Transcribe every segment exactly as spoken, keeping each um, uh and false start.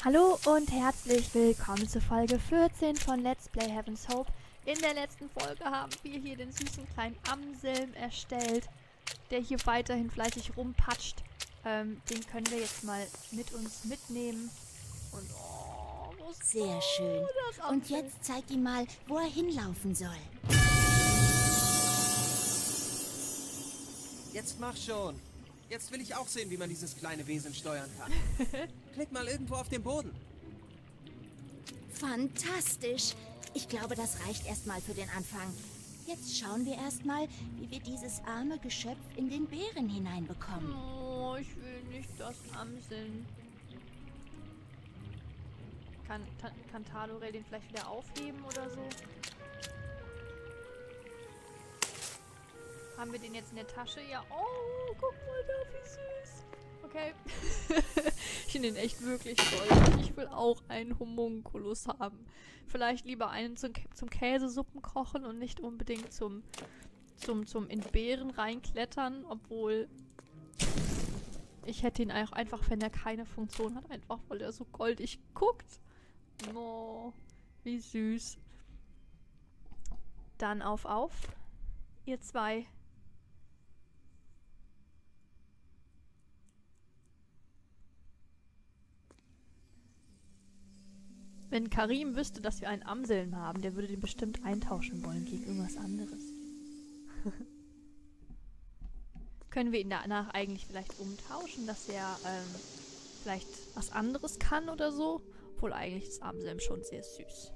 Hallo und herzlich willkommen zur Folge vierzehn von Let's Play Heaven's Hope. In der letzten Folge haben wir hier den süßen kleinen Amseln erstellt, der hier weiterhin fleißig rumpatscht. Ähm, den können wir jetzt mal mit uns mitnehmen. Und oh, was Sehr oh, schön. das Und Amsel. jetzt zeig ihm mal, wo er hinlaufen soll. Jetzt mach schon. Jetzt will ich auch sehen, wie man dieses kleine Wesen steuern kann. Klick mal irgendwo auf den Boden. Fantastisch. Ich glaube, das reicht erstmal für den Anfang. Jetzt schauen wir erstmal, wie wir dieses arme Geschöpf in den Bären hineinbekommen. Oh, ich will nicht das Amseln. Kann, kann, kann Talorel den vielleicht wieder aufheben oder so? Haben wir den jetzt in der Tasche? Ja. Oh, guck mal da, wie süß. Okay. Ich finde den echt wirklich toll. Ich will auch einen Homunculus haben. Vielleicht lieber einen zum, zum Käsesuppen kochen und nicht unbedingt zum, zum, zum in Beeren reinklettern, obwohl ich hätte ihn auch einfach, wenn er keine Funktion hat, einfach weil er so goldig guckt. Oh, wie süß. Dann auf, auf. Ihr zwei. Wenn Karim wüsste, dass wir einen Amseln haben, der würde den bestimmt eintauschen wollen gegen irgendwas anderes. Können wir ihn danach eigentlich vielleicht umtauschen, dass er ähm, vielleicht was anderes kann oder so? Obwohl eigentlich ist Amseln schon sehr süß.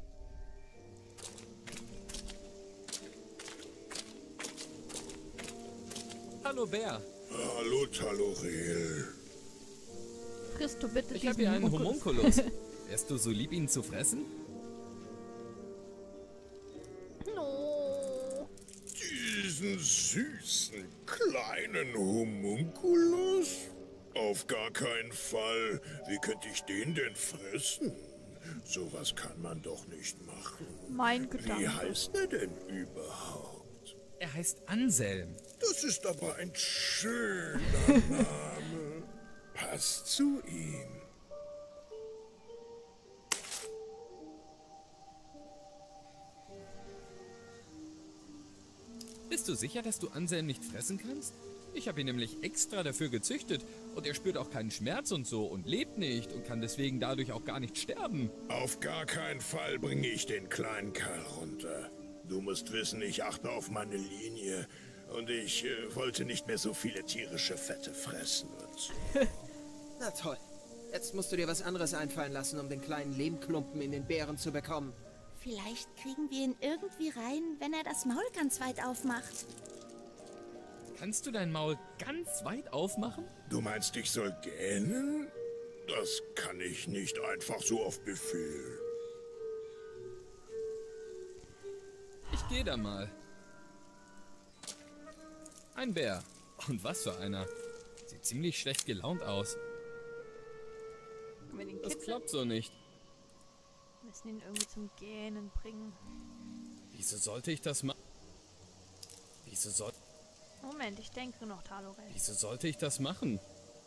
Hallo Bär. Hallo Talorel. Frisst du bitte Ich habe diesen hier einen Homunculus? Homunculus. Wärst du so lieb, ihn zu fressen? No. Diesen süßen kleinen Homunculus? Auf gar keinen Fall. Wie könnte ich den denn fressen? Sowas kann man doch nicht machen. Mein Wie Gedanke. heißt er denn überhaupt? Er heißt Anselm. Das ist aber ein schöner Name. Passt zu ihm. Bist du sicher, dass du Anselm nicht fressen kannst? Ich habe ihn nämlich extra dafür gezüchtet und er spürt auch keinen Schmerz und so und lebt nicht und kann deswegen dadurch auch gar nicht sterben. Auf gar keinen Fall bringe ich den kleinen Kerl runter. Du musst wissen, ich achte auf meine Linie und ich äh, wollte nicht mehr so viele tierische Fette fressen. Und Na toll. Jetzt musst du dir was anderes einfallen lassen, um den kleinen Lehmklumpen in den Bären zu bekommen. Vielleicht kriegen wir ihn irgendwie rein, wenn er das Maul ganz weit aufmacht. Kannst du dein Maul ganz weit aufmachen? du meinst, ich soll gähnen? Das kann ich nicht einfach so auf Befehl. Ich gehe da mal. Ein Bär. Und was für einer. Sieht ziemlich schlecht gelaunt aus. Können wir den Das kitzeln? klappt so nicht. Wir müssen ihn irgendwie zum Gähnen bringen. Wieso sollte ich das machen? Wieso soll... Moment, ich denke noch, Talorel. Wieso sollte ich das machen?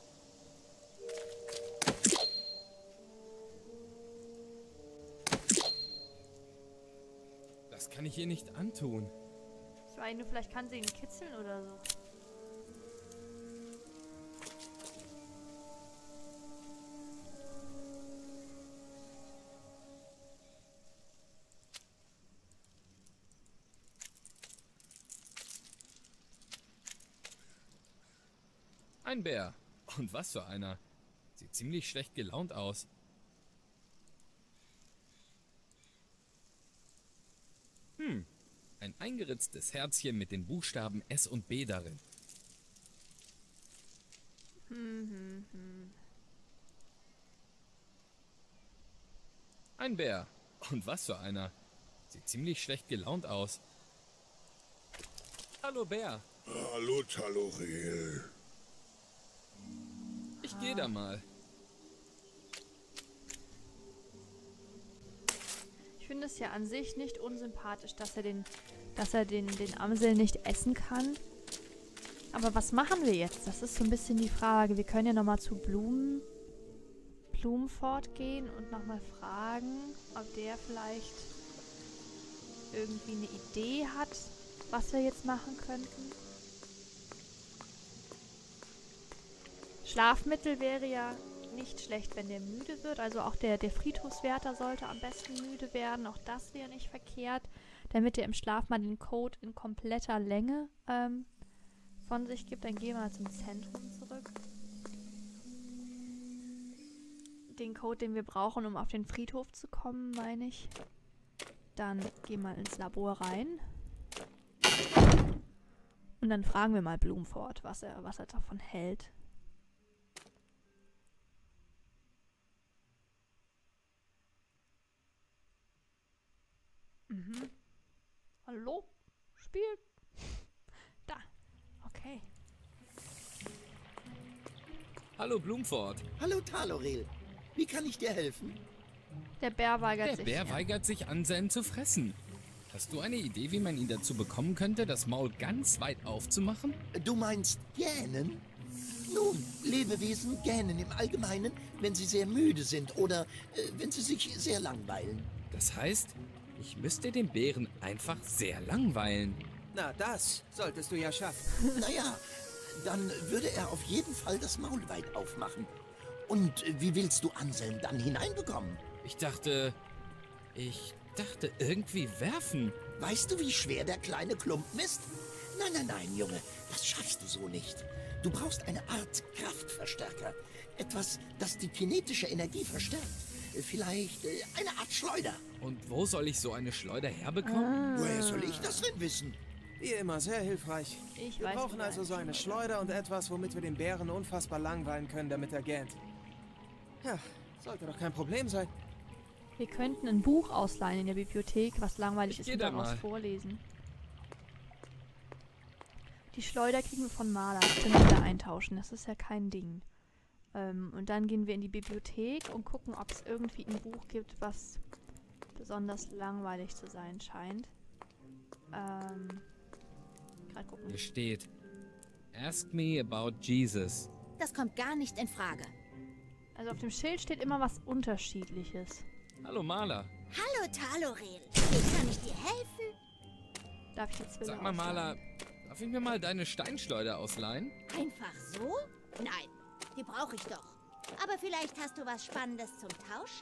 Das kann ich ihr nicht antun. Ich meine, vielleicht kann sie ihn kitzeln oder so. Ein Bär. Und was für einer. Sieht ziemlich schlecht gelaunt aus. Hm. Ein eingeritztes Herzchen mit den Buchstaben S und B darin. Hm, hm, hm. Ein Bär. Und was für einer. Sieht ziemlich schlecht gelaunt aus. Hallo Bär. Hallo Talorel. Ich gehe da mal. Ich finde es ja an sich nicht unsympathisch, dass er den, dass er den, den Amsel nicht essen kann. Aber was machen wir jetzt? Das ist so ein bisschen die Frage. Wir können ja nochmal zu Blumen Blumfort gehen und nochmal fragen, ob der vielleicht irgendwie eine Idee hat, was wir jetzt machen könnten. Schlafmittel wäre ja nicht schlecht, wenn der müde wird. Also auch der, der Friedhofswärter sollte am besten müde werden. Auch das wäre nicht verkehrt, damit er im Schlaf mal den Code in kompletter Länge ähm, von sich gibt. Dann gehen wir mal zum Zentrum zurück. Den Code, den wir brauchen, um auf den Friedhof zu kommen, meine ich. Dann gehen wir ins Labor rein. Und dann fragen wir mal Blumfort, was er, was er davon hält. Mhm. Hallo? Spiel? Da. Okay. Hallo Blumfort. Hallo Talorel. Wie kann ich dir helfen? Der Bär weigert Der sich. Bär weigert sich, Anselm zu fressen. Hast du eine Idee, wie man ihn dazu bekommen könnte, das Maul ganz weit aufzumachen? Du meinst gähnen? Nun, Lebewesen gähnen im Allgemeinen, wenn sie sehr müde sind oder äh, wenn sie sich sehr langweilen. Das heißt, ich müsste den Bären einfach sehr langweilen. Na, das solltest du ja schaffen. Naja, dann würde er auf jeden Fall das Maul weit aufmachen. Und äh, wie willst du Anselm dann hineinbekommen? Ich dachte... Ich dachte irgendwie werfen. Weißt du, wie schwer der kleine Klumpen ist? Nein, nein, nein, Junge, das schaffst du so nicht. Du brauchst eine Art Kraftverstärker. Etwas, das die kinetische Energie verstärkt. Vielleicht äh, eine Art Schleuder. Und wo soll ich so eine Schleuder herbekommen? Woher soll ich das denn wissen? Wie immer, sehr hilfreich. Ich Wir weiß brauchen nicht, also so eine Schleuder und etwas, womit wir den Bären unfassbar langweilen können, damit er gähnt. Ja, sollte doch kein Problem sein. Wir könnten ein Buch ausleihen in der Bibliothek, was langweilig Ich ist, geh und da daraus mal. vorlesen. Die Schleuder kriegen wir von Maler, das können wir wieder eintauschen, das ist ja kein Ding. Ähm, und dann gehen wir in die Bibliothek und gucken, ob es irgendwie ein Buch gibt, was besonders langweilig zu sein scheint. Ähm, gerade gucken. Hier steht, Ask me about Jesus. Das kommt gar nicht in Frage. Also auf dem Schild steht immer was Unterschiedliches. Hallo Maler. Hallo Talorel. Wie kann ich dir helfen? Darf ich jetzt wieder Sag mal Maler, darf ich mir mal deine Steinschleuder ausleihen? Einfach so? Nein, die brauche ich doch. Aber vielleicht hast du was Spannendes zum Tauschen.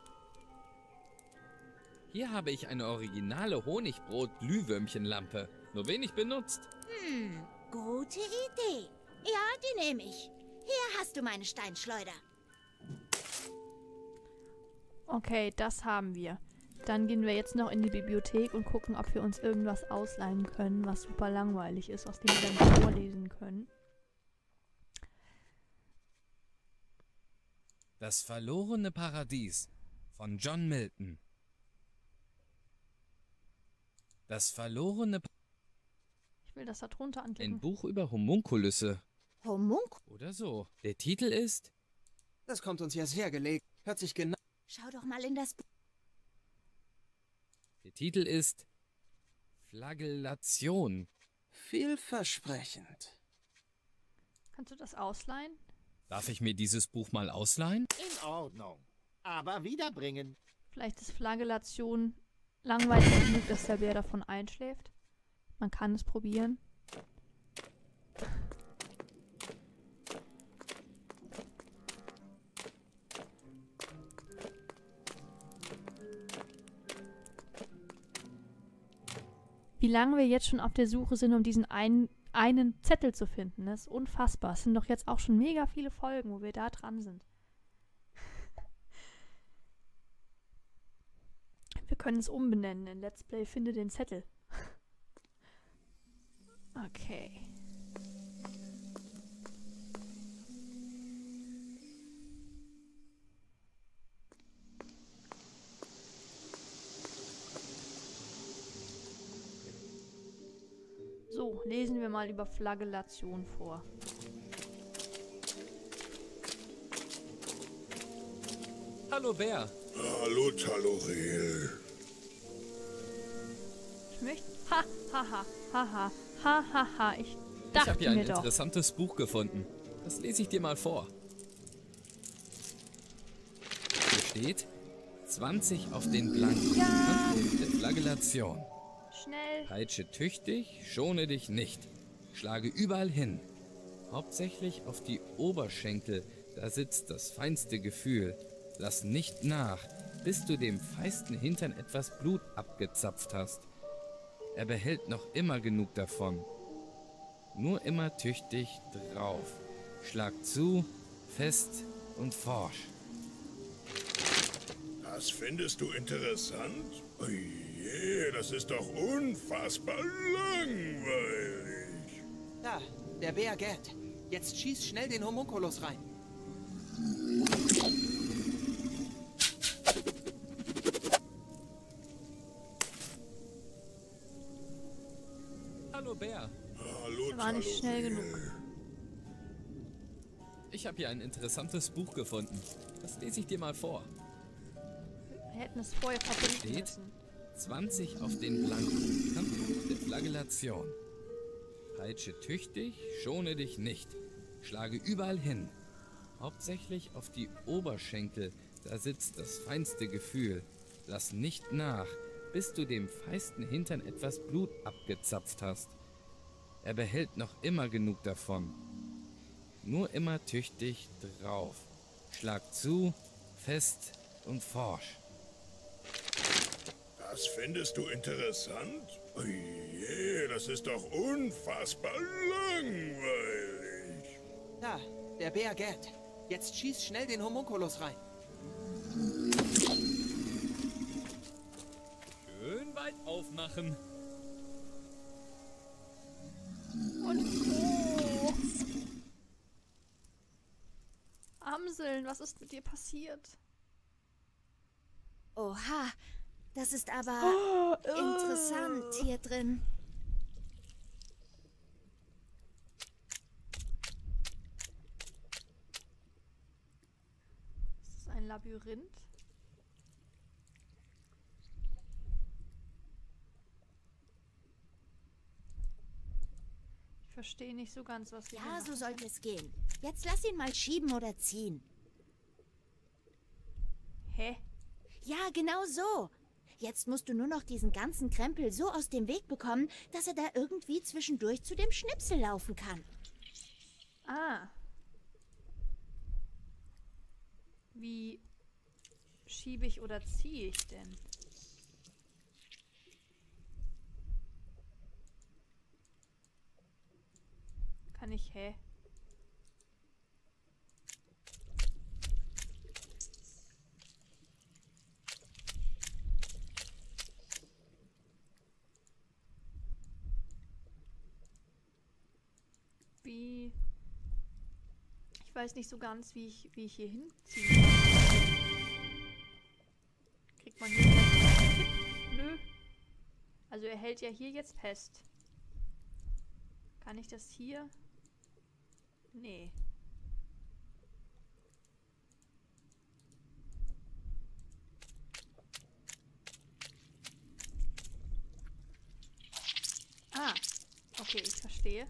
Hier habe ich eine originale Honigbrot-Glühwürmchenlampe. Nur wenig benutzt. Hm, gute Idee. Ja, die nehme ich. Hier hast du meine Steinschleuder. Okay, das haben wir. Dann gehen wir jetzt noch in die Bibliothek und gucken, ob wir uns irgendwas ausleihen können, was super langweilig ist, aus dem wir dann vorlesen können. Das verlorene Paradies von John Milton. Das verlorene... Pa- Ich will das da drunter Ein anklicken. Buch über Homunkulüsse. Homunk? Oder so. Der Titel ist... Das kommt uns ja sehr gelegen. Hört sich genau... Schau doch mal in das Buch. Der Titel ist... Flagellation. Vielversprechend. Kannst du das ausleihen? Darf ich mir dieses Buch mal ausleihen? In Ordnung. Aber wiederbringen. Vielleicht ist Flagellation langweilig genug, dass der Bär davon einschläft. Man kann es probieren. Wie lange wir jetzt schon auf der Suche sind, um diesen einen, einen Zettel zu finden. Das ist unfassbar. Es sind doch jetzt auch schon mega viele Folgen, wo wir da dran sind. Wir können es umbenennen in Let's Play Finde den Zettel. Okay. So, lesen wir mal über Flagellation vor. Hallo Bär. Hallo, Talorel. Ich möchte... Ha, ha, ha, ha, ha, ha, ha, ha. Ich Ich dachte habe hier ein mir doch. interessantes Buch gefunden. Das lese ich dir mal vor. Steht zwanzig auf den blanken Ja. Handgriff der Flagellation. Schnell. Peitsche tüchtig, schone dich nicht. Schlage überall hin. Hauptsächlich auf die Oberschenkel, da sitzt das feinste Gefühl. Lass nicht nach, bis du dem feisten Hintern etwas Blut abgezapft hast. Er behält noch immer genug davon. Nur immer tüchtig drauf. Schlag zu, fest und forsch. Das findest du interessant? Oje, das ist doch unfassbar langweilig. Da, der Bär Gerd. Jetzt schieß schnell den Homunculus rein. Hallo Bär, Hallo, Er war nicht schnell Talorel. genug. ich habe hier ein interessantes Buch gefunden. Das lese ich dir mal vor. Wir hätten es vorher verbinden Steht müssen. zwanzig auf den blanken Handgriff der Flagellation. Peitsche tüchtig, schone dich nicht. Schlage überall hin. Hauptsächlich auf die Oberschenkel, da sitzt das feinste Gefühl. Lass nicht nach, bis du dem feisten Hintern etwas Blut abgezapft hast. Er behält noch immer genug davon. Nur immer tüchtig drauf. Schlag zu, fest und forsch. Das findest du interessant? Oje, das ist doch unfassbar langweilig. Da, der Bär Gerd. Jetzt schieß schnell den Homunculus rein. Schön weit aufmachen. Und oh. Amseln, was ist mit dir passiert? Oha, das ist aber Oh, interessant hier drin. Ist das ein Labyrinth? Ich verstehe nicht so ganz, was wir hier Ja, so machen. sollte es gehen. Jetzt lass ihn mal schieben oder ziehen. Hä? Ja, genau so. Jetzt musst du nur noch diesen ganzen Krempel so aus dem Weg bekommen, dass er da irgendwie zwischendurch zu dem Schnipsel laufen kann. Ah. Wie schiebe ich oder ziehe ich denn? Kann ich, hä? Wie... Ich weiß nicht so ganz, wie ich, wie ich hier hinziehe. Kriegt man hier vielleicht einen Tipp? Nö. Also er hält ja hier jetzt fest. Kann ich das hier? Nee. Ah, okay, ich verstehe.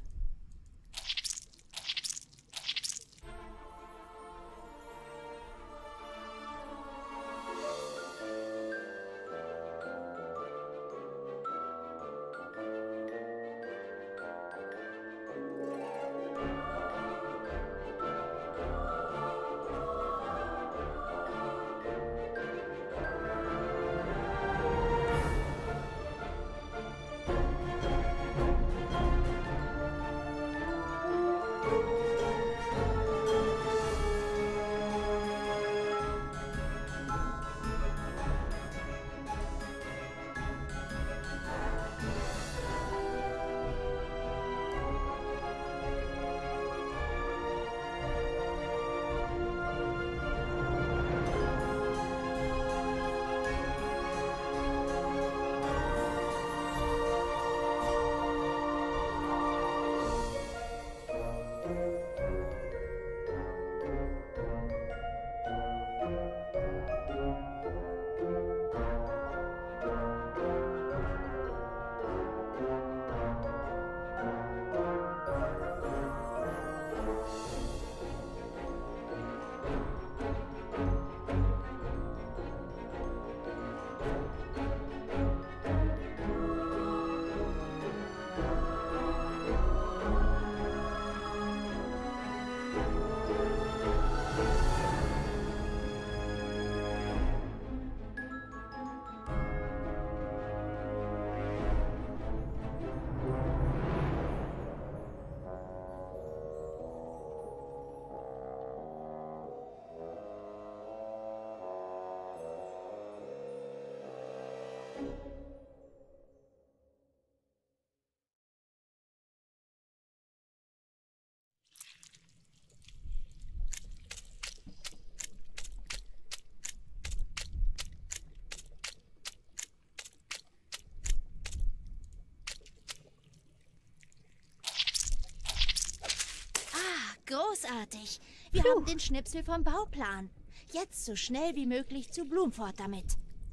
Großartig. Wir Puh. haben den Schnipsel vom Bauplan. Jetzt so schnell wie möglich zu Blumfort damit.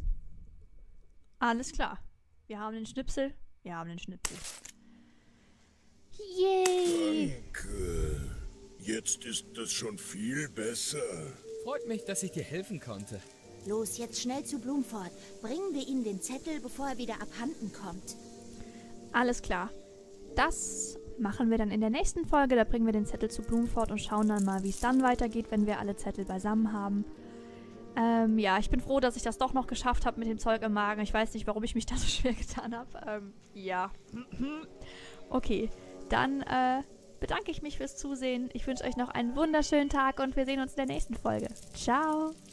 Alles klar. Wir haben den Schnipsel. Wir haben den Schnipsel. Yay! Danke. Jetzt ist es schon viel besser. Freut mich, dass ich dir helfen konnte. Los, jetzt schnell zu Blumfort. Bringen wir ihm den Zettel, bevor er wieder abhanden kommt. Alles klar. Das machen wir dann in der nächsten Folge. Da bringen wir den Zettel zu Blumfort und schauen dann mal, wie es dann weitergeht, wenn wir alle Zettel beisammen haben. Ähm, ja, ich bin froh, dass ich das doch noch geschafft habe mit dem Zeug im Magen. Ich weiß nicht, warum ich mich da so schwer getan habe. Ähm, ja. Okay, dann äh, bedanke ich mich fürs Zusehen. Ich wünsche euch noch einen wunderschönen Tag und wir sehen uns in der nächsten Folge. Ciao!